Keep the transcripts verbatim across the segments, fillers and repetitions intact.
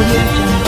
audio jungle.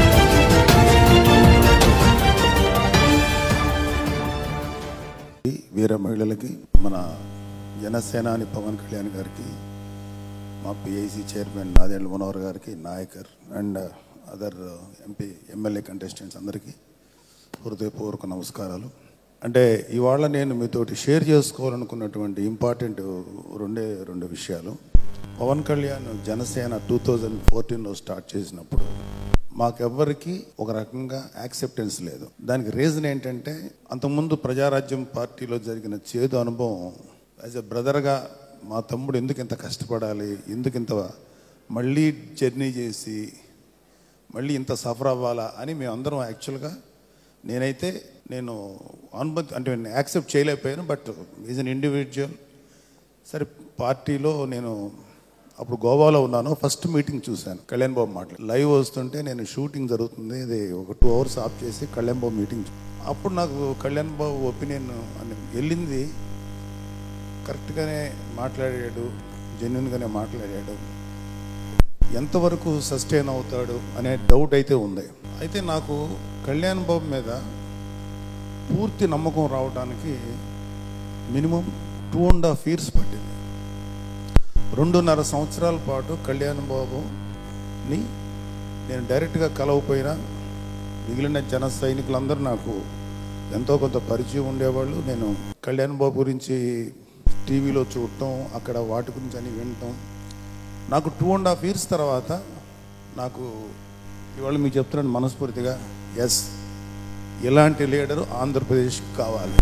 వీర మహిళలకి మన జనసేనాని పవన్ కళ్యాణ్ గారికి మా పిఐసి చైర్మన్ నాదెండ్ల మనోహర్ గారికి నాయకర్ and other MP MLA contestants అందరికీ హృదయపూర్వక నమస్కారాలు. అంటే ఇవాళ నేను మీతోటి షేర్ చేసుకోవాలనుకున్నటువంటి ఇంపార్టెంట్ రెండే రెండు విషయాలు. పవన్ కళ్యాణ్ జనసేన టూ థౌజండ్ ఫోర్టీన్లో స్టార్ట్ చేసినప్పుడు మాకెవ్వరికి ఒక రకంగా యాక్సెప్టెన్స్ లేదు. దానికి రీజన్ ఏంటంటే అంతకుముందు ప్రజారాజ్యం పార్టీలో జరిగిన చేదు అనుభవం. యాజ్ ఎ బ్రదర్గా మా తమ్ముడు ఎందుకు ఇంత కష్టపడాలి, ఎందుకు ఇంత మళ్ళీ జర్నీ చేసి మళ్ళీ ఇంత సఫర్ అవ్వాలా అని మేమందరం యాక్చువల్గా నేనైతే నేను అనుమతి అంటే యాక్సెప్ట్ చేయలేకపోయాను. But is an individual. సరే పార్టీలో నేను అప్పుడు గోవాలో ఉన్నాను. ఫస్ట్ మీటింగ్ చూశాను కళ్యాణ్ బాబు మాటలు లైవ్ వస్తుంటే నేను షూటింగ్ జరుగుతుంది, ఇది ఒక టూ అవర్స్ ఆఫ్ చేసి కళ్యాణ్ బాబు మీటింగ్. అప్పుడు నాకు కళ్యాణ్ బాబు ఒపీనియన్ అని వెళ్ళింది. కరెక్ట్గానే మాట్లాడాడు, జెన్యున్గానే మాట్లాడాడు. ఎంతవరకు సస్టైన్ అవుతాడు అనే డౌట్ అయితే ఉంది. అయితే నాకు కళ్యాణ్ బాబు మీద పూర్తి నమ్మకం రావడానికి minimum two and half years పట్టింది. రెండున్నర సంవత్సరాల పాటు కళ్యాణ్ బాబుని నేను డైరెక్ట్గా కలవపోయినా మిగిలిన జన సైనికులందరూ నాకు ఎంతో కొంత పరిచయం ఉండేవాళ్ళు. నేను కళ్యాణ్ బాబు గురించి టీవీలో చూడటం, అక్కడ వాటి గురించి అని వినటం. నాకు టూ అండ్ హాఫ్ ఇయర్స్ తర్వాత నాకు ఇవాళ మీకు చెప్తున్నాను మనస్ఫూర్తిగా, ఎస్ ఇలాంటి లీడరు ఆంధ్రప్రదేశ్కి కావాలి.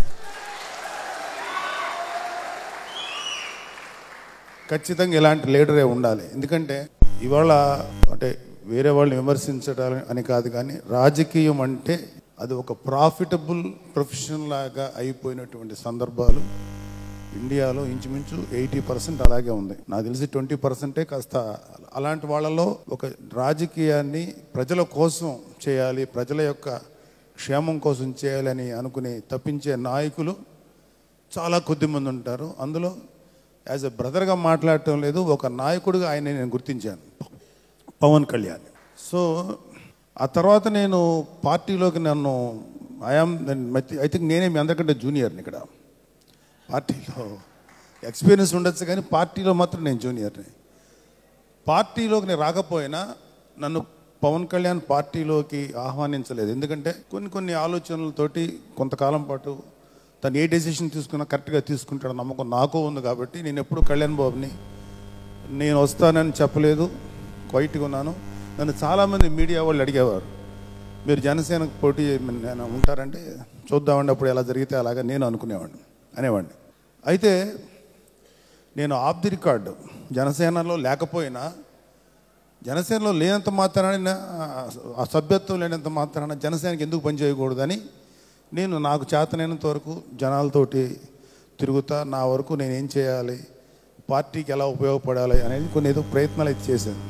ఖచ్చితంగా ఇలాంటి లీడరే ఉండాలి. ఎందుకంటే ఇవాళ అంటే వేరే వాళ్ళని విమర్శించడం అని కాదు, కానీ రాజకీయం అంటే అది ఒక ప్రాఫిటబుల్ ప్రొఫెషన్ లాగా అయిపోయినటువంటి సందర్భాలు ఇండియాలో ఇంచుమించు ఎయిటీ పర్సెంట్ అలాగే ఉంది. నాకు తెలిసి ట్వంటీ పర్సెంటే కాస్త అలాంటి వాళ్ళలో ఒక రాజకీయాన్ని ప్రజల కోసం చేయాలి, ప్రజల యొక్క క్షేమం కోసం చేయాలని అనుకుని తప్పించే నాయకులు చాలా కొద్ది మంది ఉంటారు. అందులో యాజ్ ఎ బ్రదర్గా మాట్లాడటం లేదు, ఒక నాయకుడిగా ఆయన నేను గుర్తించాను పవన్ కళ్యాణ్. సో ఆ తర్వాత నేను పార్టీలోకి నన్ను ఐఆమ్ ఐ థింక్ నేనే మీ అందరికంటే జూనియర్ని ఇక్కడ. పార్టీలో ఎక్స్పీరియన్స్ ఉండొచ్చు కానీ పార్టీలో మాత్రం నేను జూనియర్ని. పార్టీలోకి నేను రాకపోయినా నన్ను పవన్ కళ్యాణ్ పార్టీలోకి ఆహ్వానించలేదు. ఎందుకంటే కొన్ని కొన్ని ఆలోచనలతోటి కొంతకాలం పాటు తను ఏ డెసిషన్ తీసుకున్నా కరెక్ట్గా తీసుకుంటాడు నమ్మకం నాకు ఉంది. కాబట్టి నేను ఎప్పుడు కళ్యాణ్ బాబుని నేను వస్తానని చెప్పలేదు, క్వైట్గా ఉన్నాను. నన్ను చాలామంది మీడియా వాళ్ళు అడిగేవారు, మీరు జనసేనకు పోటీ నేను ఉంటారంటే చూద్దామండి, అప్పుడు ఎలా జరిగితే అలాగా నేను అనుకునేవాడిని అనేవాడిని. అయితే నేను ఆఫ్ ది రికార్డు జనసేనలో లేకపోయినా, జనసేనలో లేనంత మాత్రాన ఆ సభ్యత్వం లేనంత మాత్రాన జనసేనకి ఎందుకు పనిచేయకూడదని నేను నాకు చేతనైనంత వరకు జనాలతోటి తిరుగుతా, నా వరకు నేను ఏం చేయాలి, పార్టీకి ఎలా ఉపయోగపడాలి అనేది కొన్ని ఏదో ప్రయత్నాలు అయితే చేశాను.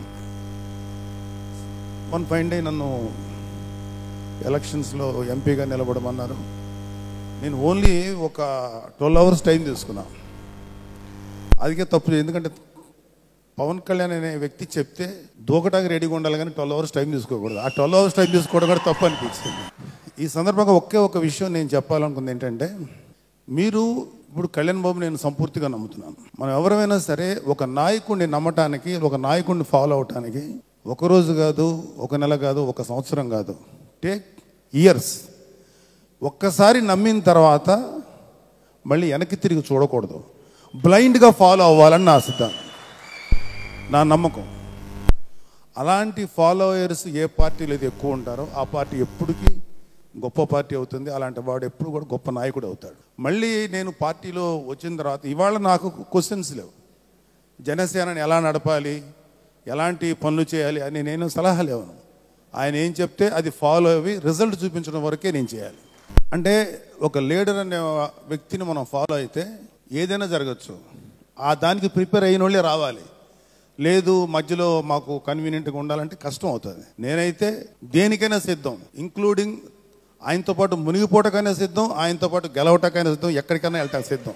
వన్ ఫైన్ డే నన్ను ఎలక్షన్స్లో ఎంపీగా నిలబడమన్నారు. నేను ఓన్లీ ఒక ట్వెల్వ్ అవర్స్ టైం తీసుకున్నా. అదికే తప్పు. ఎందుకంటే పవన్ కళ్యాణ్ అనే వ్యక్తి చెప్తే దూకటానికి రెడీగా ఉండాలి, కానీ ట్వెల్వ్ అవర్స్ టైం తీసుకోకూడదు. ఆ ట్వెల్వ్ అవర్స్ టైం తీసుకోవడం కూడా తప్పు అనిపించింది. ఈ సందర్భంగా ఒకే ఒక విషయం నేను చెప్పాలనుకుంది ఏంటంటే, మీరు ఇప్పుడు కళ్యాణ్ బాబు నేను సంపూర్తిగా నమ్ముతున్నాను. మనం ఎవరైనా సరే ఒక నాయకుడిని నమ్మటానికి, ఒక నాయకుడిని ఫాలో అవటానికి ఒకరోజు కాదు, ఒక నెల కాదు, ఒక సంవత్సరం కాదు, టేక్ ఇయర్స్. ఒక్కసారి నమ్మిన తర్వాత మళ్ళీ వెనక్కి తిరిగి చూడకూడదు, బ్లైండ్గా ఫాలో అవ్వాలని నా సిద్ధాంతం, నా నమ్మకం. అలాంటి ఫాలోయర్స్ ఏ పార్టీలో అయితే ఎక్కువ ఉంటారో ఆ పార్టీ ఎప్పటికీ గొప్ప పార్టీ అవుతుంది. అలాంటి వాడు ఎప్పుడు కూడా గొప్ప నాయకుడు అవుతాడు. మళ్ళీ నేను పార్టీలో వచ్చిన తర్వాత ఇవాళ నాకు క్వశ్చన్స్ లేవు. జనసేనని ఎలా నడపాలి, ఎలాంటి పనులు చేయాలి అని నేను సలహాలు ఇవ్వను. ఆయన ఏం చెప్తే అది ఫాలో అయ్యి రిజల్ట్ చూపించడం వరకే నేను చేయాలి. అంటే ఒక లీడర్ అనే వ్యక్తిని మనం ఫాలో అయితే ఏదైనా జరగచ్చు. ఆ దానికి ప్రిపేర్ అయిన వాళ్ళే రావాలి. లేదు మధ్యలో మాకు కన్వీనియంట్గా ఉండాలంటే కష్టం అవుతుంది. నేనైతే దేనికైనా సిద్ధం, ఇంక్లూడింగ్ ఆయనతో పాటు మునిగిపోవటకైనా సిద్ధం, ఆయనతో పాటు గెలవటకైనా సిద్ధం, ఎక్కడికైనా వెళ్ళటానికి సిద్ధం.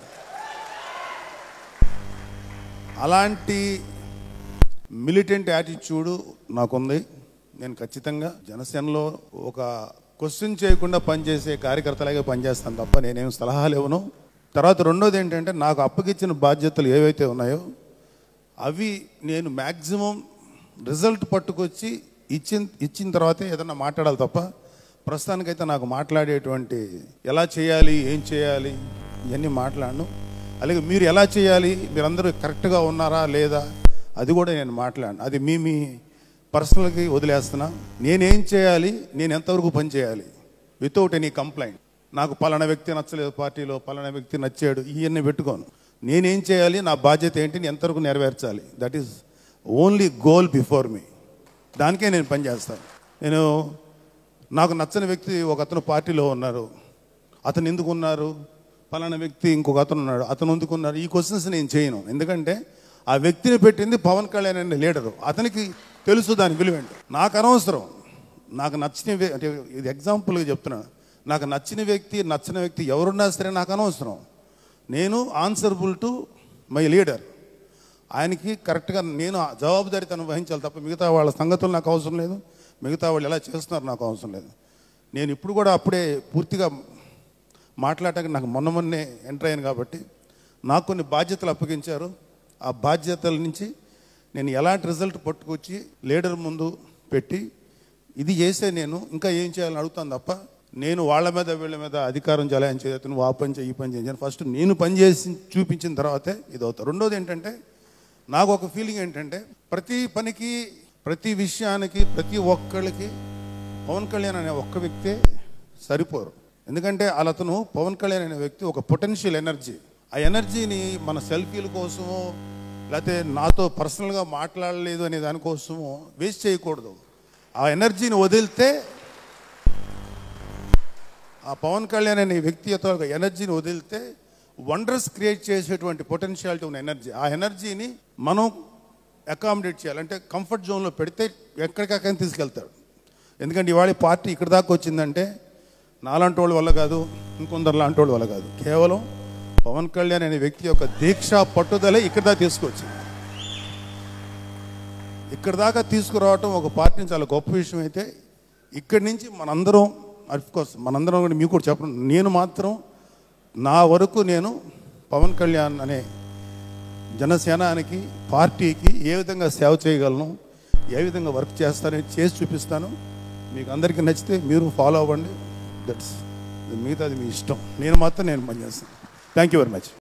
అలాంటి మిలిటెంట్ యాటిట్యూడ్ నాకుంది. నేను ఖచ్చితంగా జనసేనలో ఒక క్వశ్చన్ చేయకుండా పనిచేసే కార్యకర్తలాగే పనిచేస్తాను తప్ప నేనేం సలహాలు ఇవ్వను. తర్వాత రెండోది ఏంటంటే, నాకు అప్పగిచ్చిన బాధ్యతలు ఏవైతే ఉన్నాయో అవి నేను మ్యాక్సిమం రిజల్ట్ పట్టుకొచ్చి ఇచ్చిన ఇచ్చిన తర్వాతే ఏదన్నా మాట్లాడాలి తప్ప ప్రస్తుతానికైతే నాకు మాట్లాడేటువంటి ఎలా చేయాలి, ఏం చేయాలి ఇవన్నీ మాట్లాడను. అలాగే మీరు ఎలా చేయాలి, మీరందరూ కరెక్ట్గా ఉన్నారా లేదా అది కూడా నేను మాట్లాడను. అది మీ మీ పర్సనల్కి వదిలేస్తున్నా. నేనేం చేయాలి, నేను ఎంతవరకు పని చేయాలి వితౌట్ ఎనీ కంప్లైంట్. నాకు పలానా వ్యక్తి నచ్చలేదు పార్టీలో, పలానా వ్యక్తి నచ్చాడు, ఇవన్నీ పెట్టుకోను. నేనేం చేయాలి, నా బాధ్యత ఏంటి, ఎంతవరకు నెరవేర్చాలి, that is only goal before me. దానికే నేను పనిచేస్తాను. నేను నాకు నచ్చని వ్యక్తి ఒక అతను పార్టీలో ఉన్నారు, అతను ఎందుకు ఉన్నారు, పలానా వ్యక్తి ఇంకొక అతను ఉన్నాడు, అతను ఎందుకు ఉన్నారు, ఈ క్వశ్చన్స్ నేను చేయను. ఎందుకంటే ఆ వ్యక్తిని పెట్టింది పవన్ కళ్యాణ్ అనే లీడరు, అతనికి తెలుసు దాని విలువేంటో. నాకు అనవసరం. నాకు నచ్చిన అంటే ఇది ఎగ్జాంపుల్గా చెప్తున్నాను. నాకు నచ్చిన వ్యక్తి నచ్చిన వ్యక్తి ఎవరున్నా సరే నాకు అనవసరం. నేను ఆన్సరబుల్ టు మై లీడర్. ఆయనకి కరెక్ట్గా నేను జవాబుదారీతనం వహించాలి తప్ప మిగతా వాళ్ళ సంగతులు నాకు అవసరం లేదు, మిగతా వాళ్ళు ఎలా చేస్తున్నారు నాకు అవసరం లేదు. నేను ఇప్పుడు కూడా అప్పుడే పూర్తిగా మాట్లాడటానికి నాకు మొన్న మొన్నే ఎంటర్ అయ్యాను కాబట్టి నాకు కొన్ని బాధ్యతలు అప్పగించారు. ఆ బాధ్యతల నుంచి నేను ఎలాంటి రిజల్ట్ పట్టుకొచ్చి లీడర్ ముందు పెట్టి ఇది చేసే నేను ఇంకా ఏం చేయాలని అడుగుతాను తప్ప నేను వాళ్ళ మీద వీళ్ళ మీద అధికారం చలాయని చేయను, నువ్వు ఆ పని చేయి ఈ పని చేయను. ఫస్ట్ నేను పని చేసి చూపించిన తర్వాతే ఇది అవుతాను. రెండోది ఏంటంటే, నాకు ఒక ఫీలింగ్ ఏంటంటే, ప్రతి పనికి ప్రతి విషయానికి ప్రతి ఒక్కళ్ళకి పవన్ కళ్యాణ్ అనే ఒక్క వ్యక్తే సరిపోరు. ఎందుకంటే అతను పవన్ కళ్యాణ్ అనే వ్యక్తి ఒక పొటెన్షియల్ ఎనర్జీ. ఆ ఎనర్జీని మన సెల్ఫీల కోసమో లేకపోతే నాతో పర్సనల్గా మాట్లాడలేదు అనే దానికోసమో వేస్ట్ చేయకూడదు. ఆ ఎనర్జీని వదిలితే, ఆ పవన్ కళ్యాణ్ అనే వ్యక్తి యొక్క ఎనర్జీని వదిలితే వండర్స్ క్రియేట్ చేసేటువంటి పొటెన్షియాలిటీ ఉన్న ఎనర్జీ, ఆ ఎనర్జీని మనం అకామిడేట్ చేయాలంటే కంఫర్ట్ జోన్లో పెడితే ఎక్కడికక్కడికి తీసుకెళ్తాడు. ఎందుకంటే ఇవాళ పార్టీ ఇక్కడ దాకా వచ్చిందంటే నాలాంటి వాళ్ళ వల్ల కాదు, ఇంకొందరు లాంటి వాళ్ళ వల్ల కాదు, కేవలం పవన్ కళ్యాణ్ అనే వ్యక్తి యొక్క దీక్ష పట్టుదలే ఇక్కడ దాకా తీసుకొచ్చింది. ఇక్కడ దాకా తీసుకురావటం ఒక పార్టీని చాలా గొప్ప విషయం. అయితే ఇక్కడి నుంచి మనందరం, అఫ్కోర్స్ మనందరం కూడా మీకు కూడా చెప్పడం, నేను మాత్రం నా వరకు నేను పవన్ కళ్యాణ్ అనే జనసేనానికి పార్టీకి ఏ విధంగా సేవ చేయగలను, ఏ విధంగా వర్క్ చేస్తానని చేసి చూపిస్తాను. మీకు అందరికీ నచ్చితే మీరు ఫాలో అవ్వండి. దట్స్ మిగతాది మీ ఇష్టం. నేను మాత్రం నేను పనిచేస్తాను. Thank you very much.